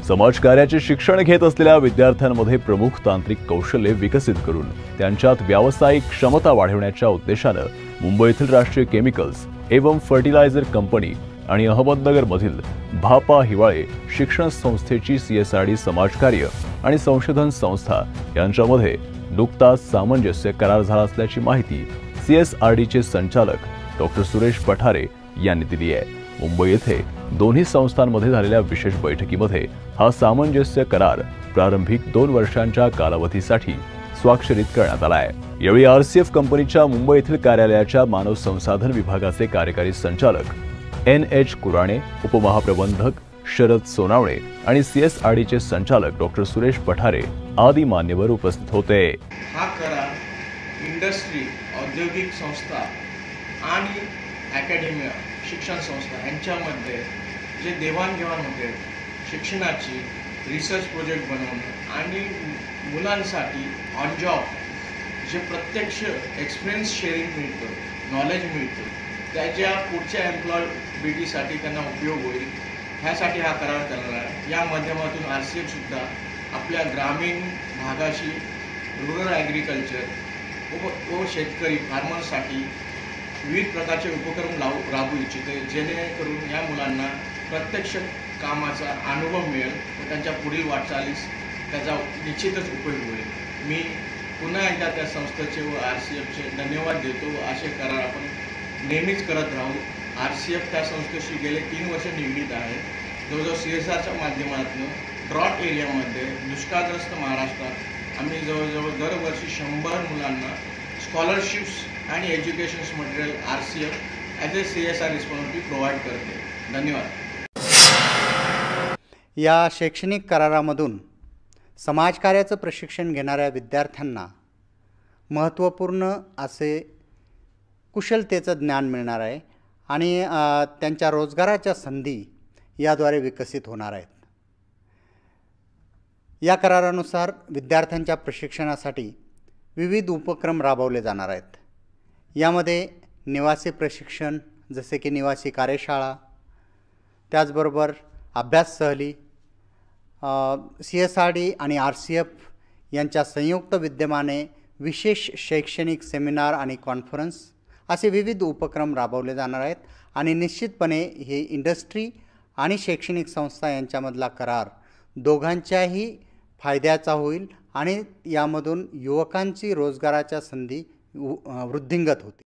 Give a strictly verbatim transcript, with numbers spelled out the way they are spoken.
समाजकार्याचे शिक्षण घेत असलेल्या विद्यार्थ्यांमध्ये प्रमुख तांत्रिक कौशल्ये विकसित करून त्यांच्यात व्यावसायिक क्षमता वाढवण्याच्या उद्देशाने मुंबईतील राष्ट्रीय केमिकल्स एवं फर्टिलायझर कंपनी आणि अहमदनगरमधील भापा हिवाळे शिक्षण संस्थेची सीएसआरडी समाजकार्य आणि संशोधन संस्था यांच्यामध्ये नुकताच सामंजस्य करार झाला असल्याची माहिती सीएसआरडीचे संचालक डॉक्टर सुरेश पठारे यांनी दिली आहे। मुंबई येथे दोन्ही संस्थांमध्ये झालेल्या विशेष बैठकीमध्ये हा सामंजस्य करार प्रारंभिक दोन वर्षांच्या कालावधीसाठी स्वाक्षरित करण्यात आला आहे। यावेळी आरसीएफ कंपनीच्या मुंबई येथील कार्यालयाच्या मानव संसाधन विभागाचे कार्यकारी संचालक एन एच कुराणे, उपमहाप्रबंधक शरद सोनावणे आणि सीएसआरडीचे संचालक डॉक्टर सुरेश पठारे आदी मान्यवर उपस्थित होते। हा करार इंडस्ट्री, औद्योगिक संस्था आणि अकॅडमिया शिक्षण संस्था यांच्यामध्ये जे देवाणघेवाण होते शिक्षणाची, रिसर्च प्रोजेक्ट बनवणं आणि मुलांसाठी ऑन जॉब जे प्रत्यक्ष एक्सपिरियन्स शेअरिंग मिळतं, नॉलेज मिळतं, त्याच्या पुढच्या एम्प्लॉयबिलिटीसाठी त्यांना उपयोग होईल ह्यासाठी हा करार करणार आहे। या माध्यमातून आर सी एफसुद्धा आपल्या ग्रामीण भागाशी रुरल ॲग्रिकल्चर व शेतकरी फार्मर्ससाठी विविध प्रकारचे उपक्रम लावू राबवू इच्छिते, जेणेकरून या मुलांना प्रत्यक्ष कामाचा अनुभव मिळेल व त्यांच्या पुढील वाटचालीस त्याचा निश्चितच उपयोग होईल। मी पुन्हा एकदा त्या संस्थेचे व आर सी एफचे धन्यवाद देतो व असे करार आपण नेहमीच करत राहू। आर सी एफ त्या संस्थेशी गेले तीन वर्ष निगडीत आहे। जवळजवळ सी एस आरच्या माध्यमातून ड्रॉट एरियामध्ये दुष्काळग्रस्त महाराष्ट्रात आम्ही जवळजवळ दरवर्षी शंभर मुलांना स्कॉलरशिप्स आणि education material R C F as a C S R responsibility provide करते। धन्यवाद। या शैक्षणिक करारामधून समाजकार्याचं प्रशिक्षण घेणाऱ्या विद्यार्थ्यांना महत्त्वपूर्ण असे कुशलतेचं ज्ञान मिळणार आहे आणि त्यांच्या रोजगाराच्या संधी याद्वारे विकसित होणार आहेत। या करारानुसार विद्यार्थ्यांच्या प्रशिक्षणासाठी विविध उपक्रम राबवले जाणार आहेत। यामध्ये निवासी प्रशिक्षण जसे की निवासी कार्यशाळा, त्याचबरोबर अभ्यास सहली, सी एस आर डी आणि आर सी एफ यांच्या संयुक्त विद्यमाने विशेष शैक्षणिक सेमिनार आणि कॉन्फरन्स असे विविध उपक्रम राबवले जाणार आहेत आणि निश्चितपणे हे इंडस्ट्री आणि शैक्षणिक संस्था यांच्यामधला करार दोघांच्याही फायद्याचा होईल आणि यामधून युवकांची रोजगाराच्या संधी वृद्धिंगत होतील।